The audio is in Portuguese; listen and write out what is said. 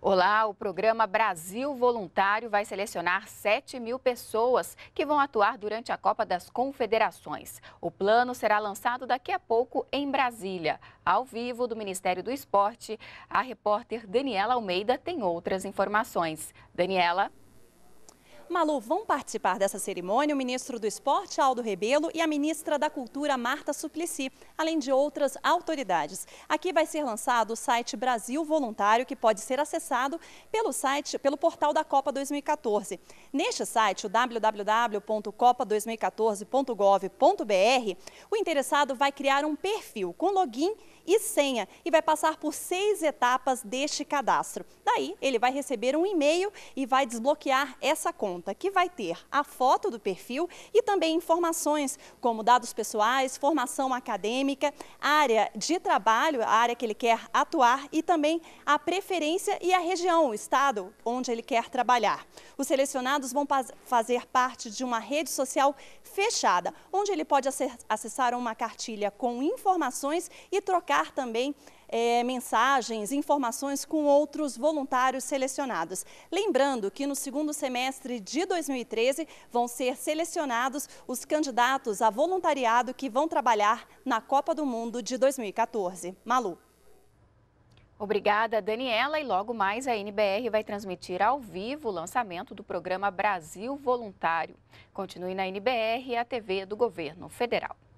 Olá, o programa Brasil Voluntário vai selecionar 7.000 pessoas que vão atuar durante a Copa das Confederações. O plano será lançado daqui a pouco em Brasília. Ao vivo do Ministério do Esporte, a repórter Daniela Almeida tem outras informações. Daniela. Malu, vão participar dessa cerimônia o ministro do Esporte, Aldo Rebelo, e a ministra da Cultura, Marta Suplicy, além de outras autoridades. Aqui vai ser lançado o site Brasil Voluntário, que pode ser acessado pelo portal da Copa 2014. Neste site, o www.copa2014.gov.br, o interessado vai criar um perfil com login e senha e vai passar por 6 etapas deste cadastro. Daí, ele vai receber um e-mail e vai desbloquear essa conta, que vai ter a foto do perfil e também informações como dados pessoais, formação acadêmica, área de trabalho, a área que ele quer atuar e também a preferência e a região, o estado onde ele quer trabalhar. Os selecionados vão fazer parte de uma rede social fechada, onde ele pode acessar uma cartilha com informações e trocar também mensagens, informações com outros voluntários selecionados. Lembrando que no segundo semestre de 2013 vão ser selecionados os candidatos a voluntariado que vão trabalhar na Copa do Mundo de 2014. Malu. Obrigada, Daniela. E logo mais a NBR vai transmitir ao vivo o lançamento do programa Brasil Voluntário. Continue na NBR, a TV do Governo Federal.